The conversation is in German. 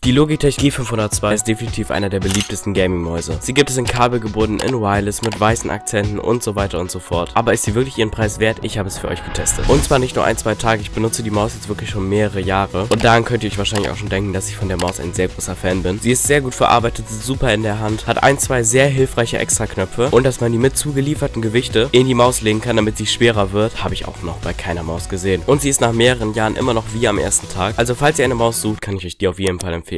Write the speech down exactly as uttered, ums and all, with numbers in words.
Die Logitech G fünfhundertzwei ist definitiv einer der beliebtesten Gaming-Mäuse. Sie gibt es in Kabel gebunden, in Wireless, mit weißen Akzenten und so weiter und so fort. Aber ist sie wirklich ihren Preis wert? Ich habe es für euch getestet. Und zwar nicht nur ein, zwei Tage, ich benutze die Maus jetzt wirklich schon mehrere Jahre. Und daran könnt ihr euch wahrscheinlich auch schon denken, dass ich von der Maus ein sehr großer Fan bin. Sie ist sehr gut verarbeitet, sitzt super in der Hand, hat ein, zwei sehr hilfreiche Extraknöpfe und dass man die mit zugelieferten Gewichte in die Maus legen kann, damit sie schwerer wird, habe ich auch noch bei keiner Maus gesehen. Und sie ist nach mehreren Jahren immer noch wie am ersten Tag. Also falls ihr eine Maus sucht, kann ich euch die auf jeden Fall empfehlen.